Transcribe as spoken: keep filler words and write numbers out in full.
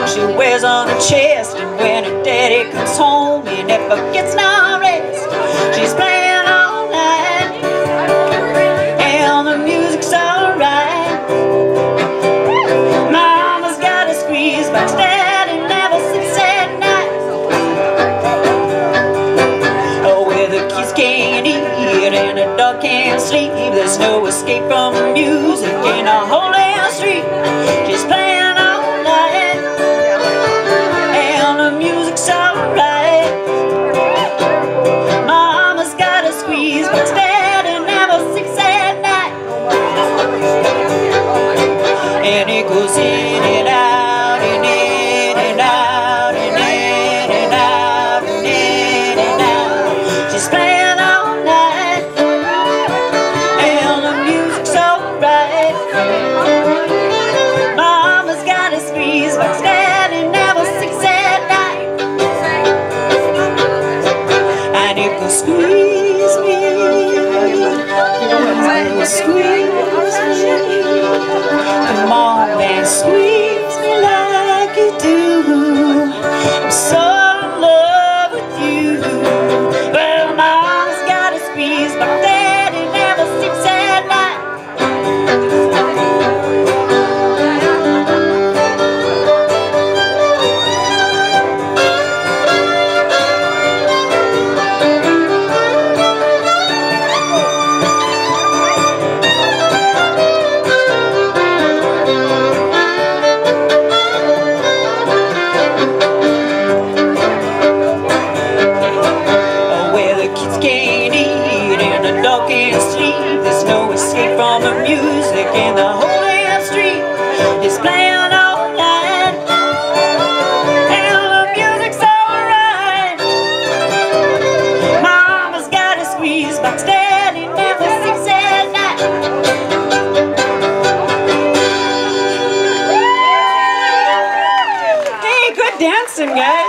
she wears on her chest. And when her daddy comes home, he never gets no rest. She's playing all night, and the music's alright. Mama's got a squeeze box, daddy never sleeps at night. Oh, where the kids can't eat and the dog can't sleep, there's no escape from the music in a whole damn street. She's playing all night, and the music's alright. Mama's got a squeeze, but daddy never sleeps at night. And it goes in and out, and in and out, and in and out, and in and out. She's playing all night, and the music's alright. Mama's got a squeeze box, daddy never sleeps at night. And it goes squeeze me, it goes squeeze me. Come on and squeeze me like you do. I'm so in love with you. Well, Mama's got a squeeze box, daddy never sleeps at night. Can't eat and the dog can't sleep, there's no escape from the music in the whole damn street. It's playing all night, and the music's alright. Mama's got a squeeze box, daddy never sleeps at night. Hey, good dancing, guys.